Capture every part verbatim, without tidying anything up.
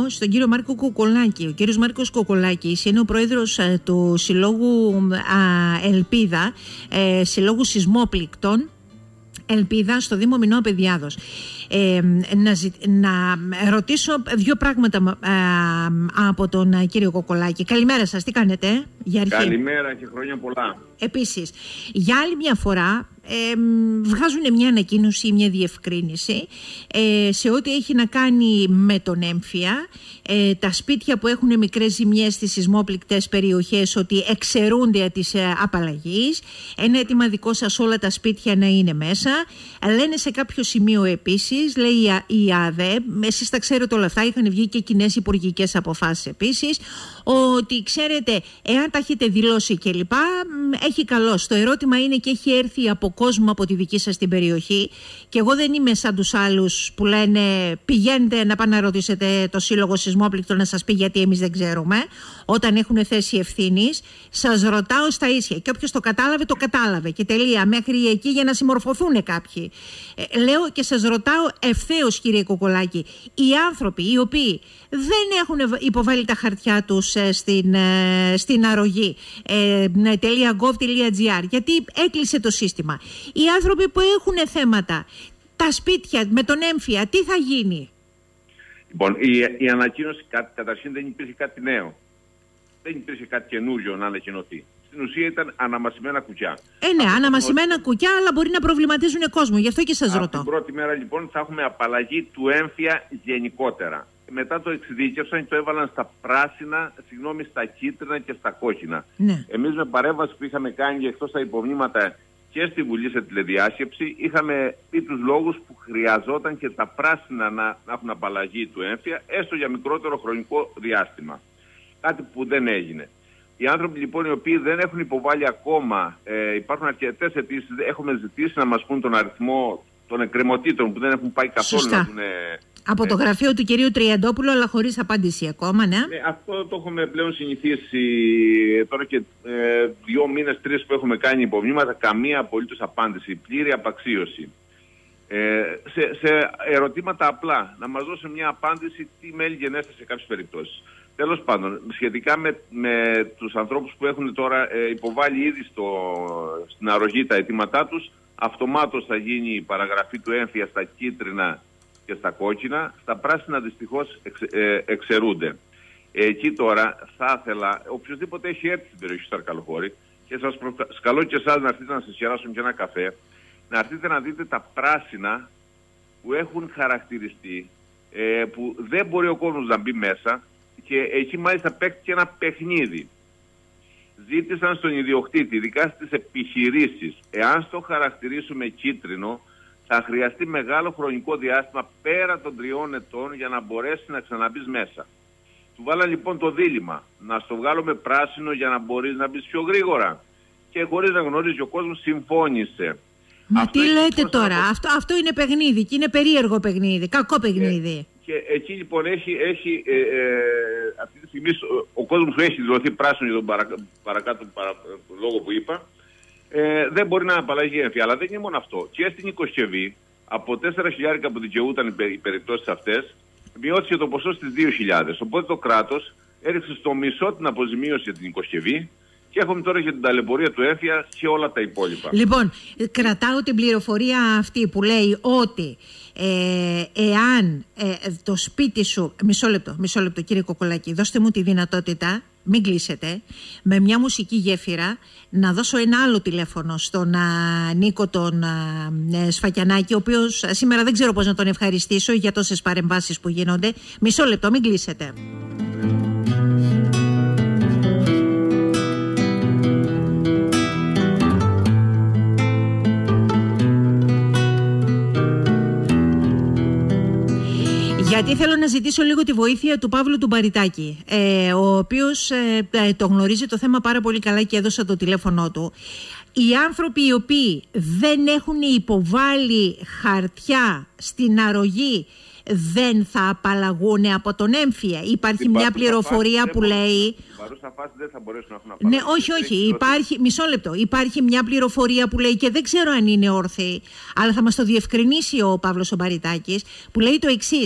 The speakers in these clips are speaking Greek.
στον κύριο Μάρκο Κοκολάκη. Ο κύριος Μάρκος Κοκολάκης είναι ο πρόεδρος ε, του Συλλόγου ε, Ελπίδα, ε, Συλλόγου Σεισμόπληκτων Ελπίδα στο Δήμο Μινώα Παιδιάδος. Ε, να, ζη, να ρωτήσω δύο πράγματα ε, από τον ε, κύριο Κοκολάκη. Καλημέρα σας, τι κάνετε? Για αρχή. Καλημέρα και χρόνια πολλά. Επίσης, για άλλη μια φορά ε, βγάζουν μια ανακοίνωση, μια διευκρίνηση ε, σε ό,τι έχει να κάνει με τον έμφυα, ε, τα σπίτια που έχουν μικρές ζημιές στις σεισμόπληκτες περιοχές ότι εξαιρούνται της ε, απαλλαγής. Ένα αίτημα δικό σας όλα τα σπίτια να είναι μέσα. Λένε σε κάποιο σημείο επίσης, λέει η ΑΔΕ, εσείς τα ξέρετε όλα αυτά, είχαν βγει και κοινές υπουργικές αποφάσεις επίσης, ότι ξέρετε, εάν τα έχετε δηλώσει κλπ, έχει καλώς. Το ερώτημα είναι και έχει έρθει από κόσμο από τη δική σας την περιοχή και εγώ δεν είμαι σαν τους άλλους που λένε πηγαίνετε να πάνε να ρωτήσετε το Σύλλογο Σεισμόπληκτο να σας πει γιατί εμείς δεν ξέρουμε, όταν έχουν θέση ευθύνης. Σας ρωτάω στα ίσια και όποιος το κατάλαβε το κατάλαβε και τελεία, μέχρι εκεί για να συμμορφωθούν κάποιοι. Ε, λέω και σας ρωτάω ευθέως, κύριε Κοκολάκη, οι άνθρωποι οι οποίοι δεν έχουν υποβάλει τα χαρτιά τους ε, στην, ε, στην αρρωγή ε, .gov.gr γιατί έκλεισε το σύστημα, οι άνθρωποι που έχουν θέματα, τα σπίτια με τον έμφυα, τι θα γίνει? Λοιπόν, η, η ανακοίνωση κα, καταρχήν δεν υπήρχε κάτι νέο. Δεν υπήρχε κάτι καινούριο να ανακοινωθεί. Στην ουσία ήταν αναμασιμένα κουκιά. Ε, ναι, αυτό αναμασιμένα το... κουκιά, αλλά μπορεί να προβληματίζουν κόσμο. Γι' αυτό και σας ρωτώ. Την πρώτη μέρα λοιπόν θα έχουμε απαλλαγή του έμφυα γενικότερα. Μετά το εξειδίκευσαν και το έβαλαν στα πράσινα, συγγνώμη, στα κίτρινα και στα κόκκινα. Ναι. Εμείς με παρέμβαση που είχαμε κάνει εκτός τα υπομνήματα και στη Βουλή σε τηλεδιάσκεψη, είχαμε πει τους λόγους που χρειαζόταν και τα πράσινα να, να έχουν απαλλαγή του έμφυα, έστω για μικρότερο χρονικό διάστημα. Κάτι που δεν έγινε. Οι άνθρωποι λοιπόν οι οποίοι δεν έχουν υποβάλει ακόμα, ε, υπάρχουν αρκετές αιτήσεις, έχουμε ζητήσει να μας πούν τον αριθμό των εκκρεμωτήτων που δεν έχουν πάει καθόλου. Σωστά. Να δουν. Από το γραφείο του κυρίου Τριαντόπουλου, αλλά χωρίς απάντηση ακόμα, ναι. ναι αυτό το έχουμε πλέον συνηθίσει τώρα και ε, δύο μήνες, τρεις που έχουμε κάνει υπομνήματα, καμία απολύτως απάντηση, πλήρη απαξίωση. Ε, σε, σε ερωτήματα απλά, να μας δώσει μια απάντηση τι μέλη γενέστε σε κάποιες περιπτώσεις. Τέλος πάντων, σχετικά με, με τους ανθρώπους που έχουν τώρα ε, υποβάλει ήδη στο, στην αρρωγή τα αιτήματά τους, αυτομάτως θα γίνει η παραγραφή του έμφυα στα κίτρινα και στα κόκκινα, στα πράσινα δυστυχώς εξ, ε, εξαιρούνται. Ε, εκεί τώρα θα ήθελα, οποιοδήποτε έχει έρθει στην περιοχή του Αρκαλοχώρη, και σας προσκαλώ και εσάς να έρθετε να σας κεράσουν και ένα καφέ, να έρθετε να δείτε τα πράσινα που έχουν χαρακτηριστεί, ε, που δεν μπορεί ο κόσμος να μπει μέσα και εκεί μάλιστα παίχτηκε ένα παιχνίδι. Ζήτησαν στον ιδιοκτήτη, ειδικά στις επιχειρήσεις, εάν στο χαρακτηρίσουμε κίτρινο, θα χρειαστεί μεγάλο χρονικό διάστημα πέρα των τριών ετών για να μπορέσει να ξαναμπείς μέσα. Του βάλα λοιπόν το δίλημμα, να στο βγάλουμε πράσινο για να μπορείς να μπεις πιο γρήγορα. Και χωρίς να γνωρίζει ο κόσμος συμφώνησε. Μα αυτό τι λέτε τώρα, από... αυτό, αυτό είναι παιχνίδι και είναι περίεργο παιχνίδι, κακό παιχνίδι. Και, και εκεί λοιπόν έχει, έχει ε, ε, αυτή τη στιγμή ο, ο κόσμος που έχει δηλωθεί πράσινο για τον παρα, παρακάτω παρα, λόγο που είπα, ε, δεν μπορεί να απαλλαγεί έμφυα. Αλλά δεν είναι μόνο αυτό. Και στην οικοσκευή, από τέσσερα χιλιάδες που δικαιούταν οι περιπτώσεις αυτές, μειώθηκε το ποσό στις δύο χιλιάδες. Οπότε το κράτος έριξε στο μισό την αποζημίωση για την οικοσκευή. Και έχουμε τώρα και την ταλαιπωρία του έμφυα και όλα τα υπόλοιπα. Λοιπόν, κρατάω την πληροφορία αυτή που λέει ότι ε, εάν ε, το σπίτι σου... Μισό λεπτό, μισό λεπτό κύριε Κοκολάκη, δώστε μου τη δυνατότητα, μην κλείσετε, με μια μουσική γέφυρα να δώσω ένα άλλο τηλέφωνο στον α, Νίκο τον α, Σφακιανάκη, ο οποίος σήμερα δεν ξέρω πώς να τον ευχαριστήσω για τόσες παρεμβάσεις που γίνονται. Μισό λεπτό, μην κλείσετε. Γιατί θέλω να ζητήσω λίγο τη βοήθεια του Παύλου του Μπαριτάκη, ε, ο οποίος ε, το γνωρίζει το θέμα πάρα πολύ καλά και έδωσα το τηλέφωνό του. Οι άνθρωποι οι οποίοι δεν έχουν υποβάλει χαρτιά στην αρρωγή δεν θα απαλλαγούν από τον έμφυα. Υπάρχει στην μια πληροφορία φάση, που λέει... Στην παρούσα φάση δεν θα μπορέσουν να έχουν απαλλαγή. Ναι, όχι, όχι. Υπάρχει, μισό λεπτό. Υπάρχει μια πληροφορία που λέει, και δεν ξέρω αν είναι όρθιη, αλλά θα μας το διευκρινίσει ο Παύλος ο Μπαριτάκης, που λέει το εξής,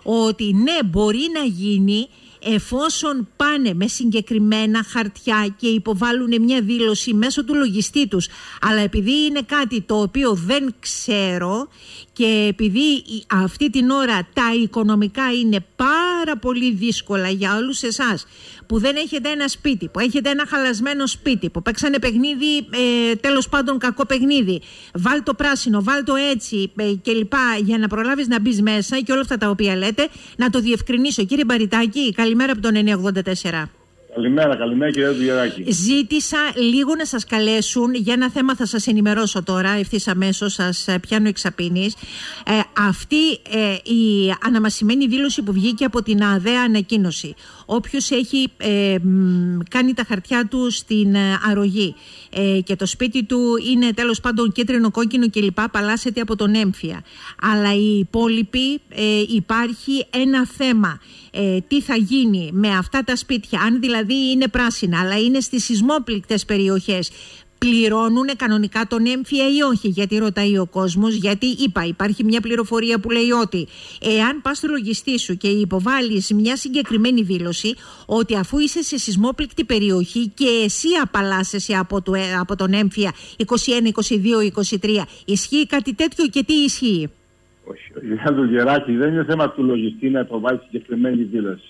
ότι ναι, μπορεί να γίνει εφόσον πάνε με συγκεκριμένα χαρτιά και υποβάλλουν μια δήλωση μέσω του λογιστή τους. Αλλά επειδή είναι κάτι το οποίο δεν ξέρω και επειδή αυτή την ώρα τα οικονομικά είναι πάρα πολύ δύσκολα για όλους εσάς που δεν έχετε ένα σπίτι, που έχετε ένα χαλασμένο σπίτι, που παίξανε παιχνίδι, ε, τέλος πάντων κακό παιχνίδι, βάλ το πράσινο, βάλ το έτσι ε, και λοιπά, για να προλάβεις να μπεις μέσα και όλα αυτά τα οποία λέτε, να το διευκρινίσω. Κύριε Μπαριτάκη, καλημέρα από τον εννιακόσια ογδόντα τέσσερα. Καλημέρα, καλημέρα κύριε Δουγεράκη. Ζήτησα λίγο να σας καλέσουν για ένα θέμα, θα σας ενημερώσω τώρα, ευθύς αμέσως, σας πιάνω εξαπίνης. Ε, αυτή ε, η αναμασιμένη δήλωση που βγήκε από την ΑΔΕΑ ανακοίνωση. Όποιος έχει ε, κάνει τα χαρτιά του στην ε, αρρωγή ε, και το σπίτι του είναι τέλος πάντων κίτρινο, κόκκινο κλπ, παλάσσεται από τον έμφυα. Αλλά οι υπόλοιποι ε, υπάρχει ένα θέμα. Ε, τι θα γίνει με αυτά τα σπίτια, αν δηλαδή είναι πράσινα αλλά είναι στις σεισμόπληκτες περιοχές, πληρώνουν κανονικά τον έμφυα ή όχι? Γιατί ρωτάει ο κόσμος, γιατί είπα, υπάρχει μια πληροφορία που λέει ότι εάν πας στο λογιστή σου και υποβάλεις μια συγκεκριμένη δήλωση ότι αφού είσαι σε σεισμόπληκτη περιοχή και εσύ απαλλάσσεσαι από, το, από τον έμφυα είκοσι ένα, είκοσι δύο, είκοσι τρία, ισχύει κάτι τέτοιο και τι ισχύει? Όχι, για το Γεράκη, δεν είναι θέμα του λογιστή να υποβάλει συγκεκριμένη δήλωση.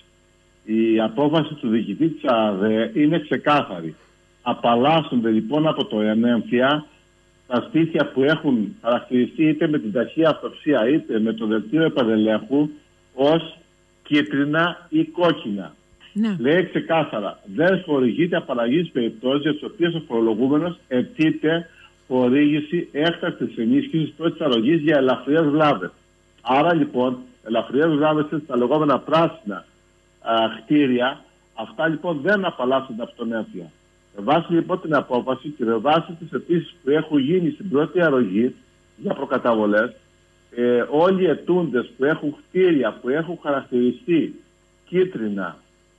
Η απόφαση του διοικητή της ΑΔΕ είναι ξεκάθαρη. Απαλλάσσονται λοιπόν από το έμφυα τα σπίτια που έχουν χαρακτηριστεί είτε με την ταχεία αυτοψία είτε με το δελτίο επανελέγχου ως κίτρινα ή κόκκινα. Ναι. Λέει ξεκάθαρα, δεν χορηγείται απαλλαγή στις περιπτώσεις για τις οποίες ο φορολογούμενος αιτείται χορήγηση έκτακτης ενίσχυσης πρώτης αρρωγής για ελαφριές βλάβες. Άρα λοιπόν, ελαφριές βλάβες είναι τα λεγόμενα πράσινα α, κτίρια, αυτά λοιπόν δεν απαλλάσσονται από τον έμφυα. Με βάση λοιπόν την απόφαση και με βάση τις αιτήσεις που έχουν γίνει στην πρώτη αρρωγή για προκαταβολές, ε, όλοι οι αιτούντες που έχουν κτίρια που έχουν χαρακτηριστεί κίτρινα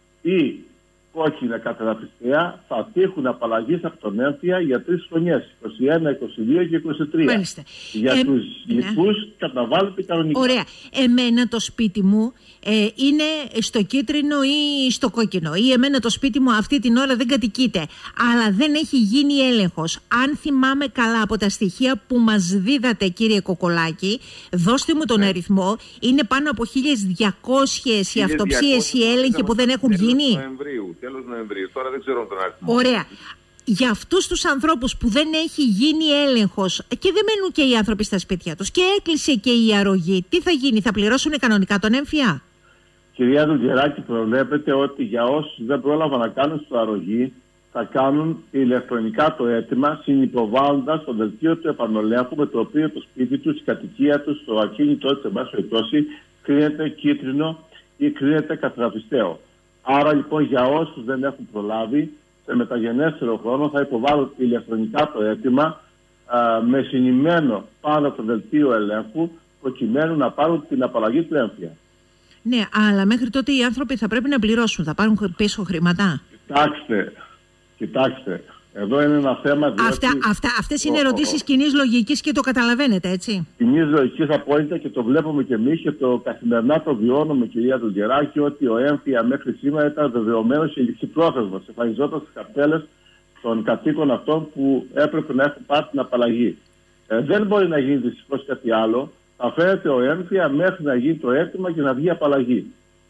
ή κόκκινα καταδαφιστέα θα τύχουν απαλλαγής από τον έμφυα για τρεις χρονιές, είκοσι ένα, είκοσι δύο και είκοσι τρία. Μάλιστα. Για ε, τους ναι. λοιπούς καταβάλλονται κανονικά. Ωραία. Εμένα το σπίτι μου ε, είναι στο κίτρινο ή στο κόκκινο, ή εμένα το σπίτι μου αυτή την ώρα δεν κατοικείται, αλλά δεν έχει γίνει έλεγχος. Αν θυμάμαι καλά από τα στοιχεία που μας δίδατε, κύριε Κοκολάκη, δώστε μου τον ναι. αριθμό, είναι πάνω από χίλιες διακόσιες οι αυτοψίες, οι έλεγχοι που δεν έχουν γίνει. Νοεμβρίου, τέλος Νοεμβρίου, τώρα δεν ξέρω τον αριθμό. Ωραία. Για αυτούς τους ανθρώπους που δεν έχει γίνει έλεγχος και δεν μένουν και οι άνθρωποι στα σπίτια τους και έκλεισε και η αρρωγή, τι θα γίνει, θα πληρώσουν κανονικά τον έμφυα? Κυρία Δουγεράκη, προβλέπετε ότι για όσους δεν πρόλαβαν να κάνουν στο αρρωγή θα κάνουν ηλεκτρονικά το αίτημα συνυποβάλλοντας το δελτίο του επανολέγχου με το οποίο το σπίτι τους, η κατοικία τους, το ακίνητό τους, εν πάση περιπτώσει, κρίνεται κίτρινο ή κρίνεται καταδαφιστέο. Άρα λοιπόν για όσους δεν έχουν προλάβει, σε μεταγενέστερο χρόνο θα υποβάλουν ηλεκτρονικά το αίτημα α, με συνημμένο πάνω από το δελτίο ελέγχου προκειμένου να πάρουν την απαλλαγή του έμφυα. Ναι, αλλά μέχρι τότε οι άνθρωποι θα πρέπει να πληρώσουν, θα πάρουν πίσω χρήματα. Κοιτάξτε, κοιτάξτε, εδώ είναι ένα θέμα... Διότι... Αυτά, αυτά, αυτές είναι ερωτήσεις κοινής λογικής και το καταλαβαίνετε, έτσι. Κοινής λογικής απόλυτα και το βλέπουμε και εμείς και το καθημερινά το βιώνουμε, κυρία Δουγεράκη, ότι ο έμφυα μέχρι σήμερα ήταν βεβαιωμένος και ληξιπρόθεσμος. Εμφανιζόταν στις καρτέλες των κατοίκων αυτών που έπρεπε να έχουν πάρει την απαλλαγή. Ε, δεν μπορεί να γίνει δυστυχώς κάτι άλλο. Θα φέρεται ο έμφυα μέχρι να γίνει το αίτημα και να βγει απαλλαγή.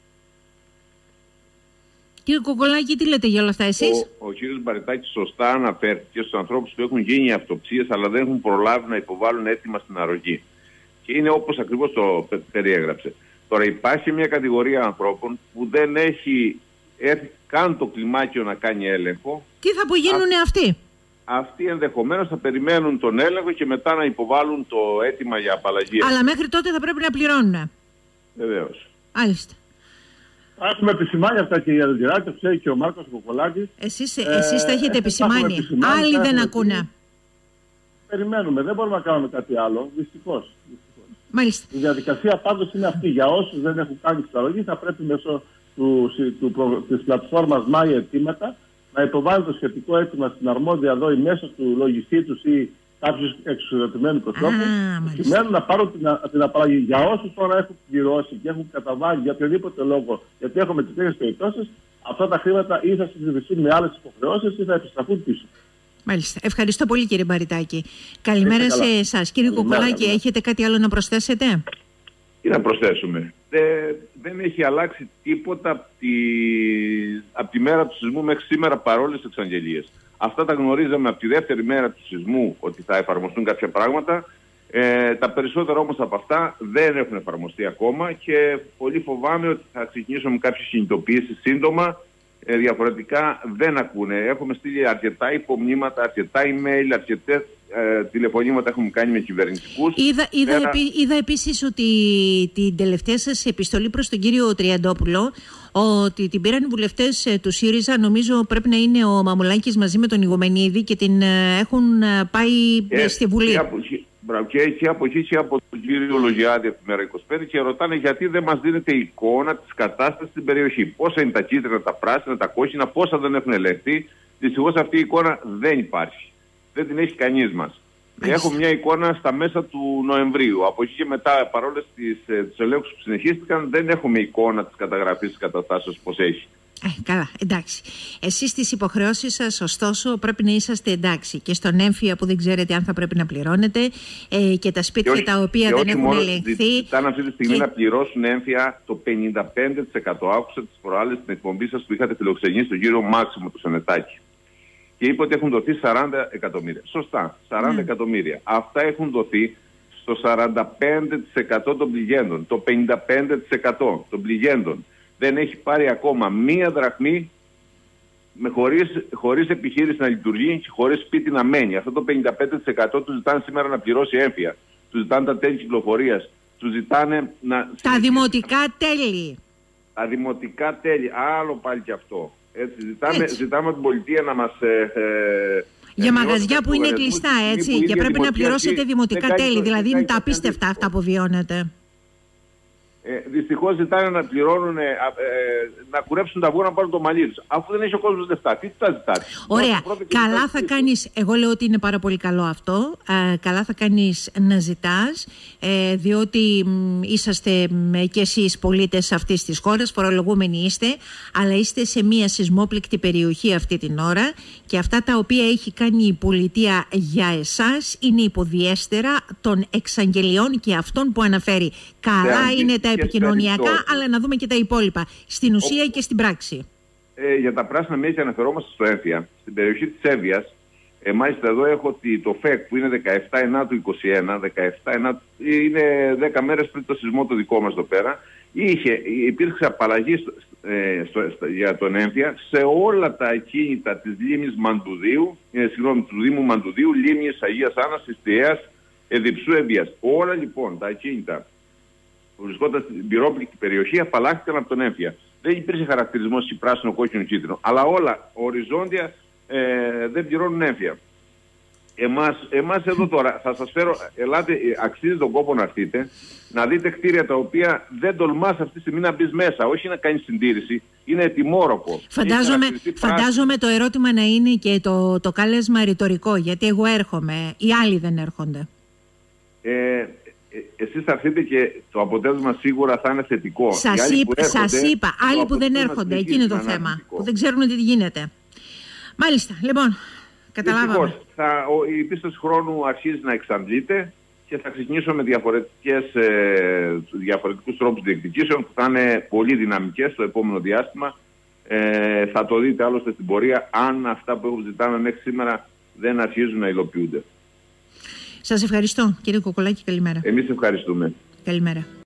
Κύριε Κοκολάκη, τι λέτε για όλα αυτά εσείς? Ο, ο κύριος Μπαριτάκης σωστά αναφέρθηκε στους ανθρώπους που έχουν γίνει αυτοψίες αλλά δεν έχουν προλάβει να υποβάλουν αίτημα στην αρρωγή. Και είναι όπως ακριβώς το περιέγραψε. Τώρα υπάρχει μια κατηγορία ανθρώπων που δεν έχει έρθει καν το κλιμάκιο να κάνει έλεγχο. Τι θα απογίνουνε Α... αυτοί? Αυτοί ενδεχομένως θα περιμένουν τον έλεγχο και μετά να υποβάλουν το αίτημα για απαλλαγή. Αλλά μέχρι τότε θα πρέπει να πληρώνουν. Βεβαίως. Μάλιστα. Έχουμε επισημάνει αυτά, κυρία Δουγεράκη, το ξέρει και ο Μάρκος Κοκολάκης. Εσείς, ε, εσείς τα έχετε επισημάνει. Άλλοι δεν ακούνε. Περιμένουμε, δεν μπορούμε να κάνουμε κάτι άλλο, δυστυχώς. Μάλιστα. Η διαδικασία πάντως είναι αυτή. Για όσους δεν έχουν κάνει συνταγή, θα πρέπει μέσω του, του, του, της πλατφόρμας Μάια Αιτήματα να υποβάλουν το σχετικό αίτημα στην αρμόδια δόη μέσω του λογιστή τους ή κάποιους εξουσιοδοτημένους προσώπους, προκειμένου να πάρουν την, την απαλλαγή. Για όσους τώρα έχουν πληρώσει και έχουν καταβάλει για οποιοδήποτε λόγο, γιατί έχουμε τις τέτοιες περιπτώσεις, αυτά τα χρήματα ή θα συνδυαστούν με άλλες υποχρεώσεις ή θα επιστραφούν πίσω. Μάλιστα. Ευχαριστώ πολύ, κύριε Μπαριτάκη. Καλημέρα σε εσάς. Κύριε Κοκολάκη, έχετε κάτι άλλο να προσθέσετε? Τι να προσθέσουμε. Ε, δεν έχει αλλάξει τίποτα από τη, από τη μέρα του σεισμού μέχρι σήμερα, παρόλες τις εξαγγελίες. Αυτά τα γνωρίζαμε από τη δεύτερη μέρα του σεισμού ότι θα εφαρμοστούν κάποια πράγματα. Ε, τα περισσότερα όμως από αυτά δεν έχουν εφαρμοστεί ακόμα και πολύ φοβάμαι ότι θα ξεκινήσουμε κάποιες κινητοποιήσεις σύντομα. Ε, διαφορετικά δεν ακούνε. Έχουμε στείλει αρκετά υπομνήματα, αρκετά email, αρκετές ε, τηλεφωνήματα έχουμε κάνει με κυβερνητικούς. Είδα, είδα, Πέρα... επί, είδα επίσης ότι την τελευταία σας επιστολή προς τον κύριο Τριαντόπουλο, ότι την πήραν οι βουλευτές του ΣΥΡΙΖΑ, νομίζω πρέπει να είναι ο Μαμουλάκης μαζί με τον Ηγομενίδη, και την έχουν πάει ε, στη Βουλή. Και από, και, και από εκεί και από τον κύριο Λογιάδη από τη Μέρα είκοσι πέντε, και ρωτάνε γιατί δεν μας δίνεται εικόνα της κατάστασης στην περιοχή. Πόσα είναι τα κίτρινα, τα πράσινα, τα κόκκινα, πόσα δεν έχουν ελεγχθεί. Δυστυχώς αυτή η εικόνα δεν υπάρχει. Δεν την έχει κανείς μας. Έχουμε μια εικόνα στα μέσα του Νοεμβρίου. Από εκεί και μετά, παρόλες τις, ε, τους ελέγχους που συνεχίστηκαν, δεν έχουμε εικόνα της καταγραφής της καταστάσεως πώς έχει. Ε, καλά, εντάξει. Εσείς στις υποχρεώσεις σας, ωστόσο, πρέπει να είσαστε εντάξει. Και στον έμφυα που δεν ξέρετε αν θα πρέπει να πληρώνετε, ε, και τα σπίτια και όχι, τα οποία και δεν έχουν ελεγχθεί. Ζητάνε αυτή τη στιγμή και... να πληρώσουν έμφυα το πενήντα πέντε τοις εκατό. Άκουσα τις προάλλες στην εκπομπή σας που είχατε φιλοξενήσει τον κύριο Μάξιμο του Σενετάκη. Και είπε ότι έχουν δοθεί σαράντα εκατομμύρια. Σωστά, σαράντα mm. εκατομμύρια. Αυτά έχουν δοθεί στο σαράντα πέντε τοις εκατό των πληγέντων. Το πενήντα πέντε τοις εκατό των πληγέντων δεν έχει πάρει ακόμα μία δραχμή, με χωρίς, χωρίς επιχείρηση να λειτουργεί και χωρίς σπίτι να μένει. Αυτό το πενήντα πέντε τοις εκατό του ζητάνε σήμερα να πληρώσει έμφυα. Του ζητάνε τα τέλη κυκλοφορίας. Του ζητάνε να... Τα δημοτικά τέλη. Τα δημοτικά τέλη. Άλλο πάλι και αυτό. Έτσι, ζητάμε, έτσι. ζητάμε την πολιτεία να μας... Ε, ε, για μαγαζιά που είναι κλειστά, έτσι, και πρέπει να πληρώσετε δημοτικά τέλη. Δηλαδή είναι τα απίστευτα αυτά που βιώνετε. Ε, δυστυχώς ζητάνε να πληρώνουν, ε, ε, να κουρέψουν τα βουνά να πάρουν το μαλλί τους. Αφού δεν έχει ο κόσμος λεφτά, τι τα ζητάτε? Ωραία. Καλά θα κάνεις, εγώ λέω ότι είναι πάρα πολύ καλό αυτό. Ε, καλά θα κάνεις να ζητάς, ε, διότι μ, είσαστε μ, και εσείς πολίτες αυτής της χώρας, φορολογούμενοι είστε, αλλά είστε σε μια σεισμόπληκτη περιοχή αυτή την ώρα, και αυτά τα οποία έχει κάνει η πολιτεία για εσάς είναι υποδιέστερα των εξαγγελιών και αυτών που αναφέρει. Καλά είναι τα επικοινωνιακά, αλλά να δούμε και τα υπόλοιπα, στην ουσία Ο... και στην πράξη. Ε, για τα πράσινα μέση αναφερόμαστε στο έμφυα, στην περιοχή της Εύβοιας. Ε, μάλιστα εδώ έχω ότι το ΦΕΚ που είναι δεκαεπτά εννιά του είκοσι ένα, δεκαεπτά εννιά, είναι δέκα μέρες πριν το σεισμό το δικό μας εδώ πέρα, είχε, υπήρξε απαλλαγή στο, ε, στο, στο, για τον έμφυα σε όλα τα ακίνητα της λίμνης Μαντουδίου, ε, συγγνώμη, του Δήμου Μαντουδίου, λίμνης Αγίας Άννας, Ιστιαίας, Εδιψού, Εύβοιας. Όλα λοιπόν τα ακίνητα που βρισκόταν στην πυρόπληκτη περιοχή απαλλάχθηκαν από τον έμφυα. Δεν υπήρχε χαρακτηρισμός ή πράσινο, κόκκινο, κίτρινο. Αλλά όλα οριζόντια ε, δεν πληρώνουν έμφυα. Εμάς, εμάς εδώ τώρα θα σας φέρω, ελάτε, αξίζει τον κόπο να έρθείτε, να δείτε κτίρια τα οποία δεν τολμάς αυτή τη στιγμή να μπεις μέσα, όχι να κάνεις συντήρηση, είναι ετοιμόρροπο. Φαντάζομαι, φαντάζομαι το ερώτημα να είναι και το, το κάλεσμα ρητορικό, γιατί εγώ έρχομαι, οι άλλοι δεν έρχονται. Ε, Εσείς θα έρθετε και το αποτέλεσμα σίγουρα θα είναι θετικό. Σας, είπ, έρχονται, σας είπα, άλλοι που δεν έρχονται, εκεί είναι το θέμα, θετικό. Που δεν ξέρουν τι γίνεται. Μάλιστα, λοιπόν, καταλάβαμε. Θα, ο, η πίστοση χρόνου αρχίζει να εξαντλείται και θα ξεκινήσουμε με διαφορετικές, ε, διαφορετικούς τρόπους διεκδικήσεων που θα είναι πολύ δυναμικές στο επόμενο διάστημα. Ε, θα το δείτε άλλωστε στην πορεία, αν αυτά που ζητάμε μέχρι σήμερα δεν αρχίζουν να υλοποιούνται. Σας ευχαριστώ, κύριε Κοκολάκη. Καλημέρα. Εμείς ευχαριστούμε. Καλημέρα.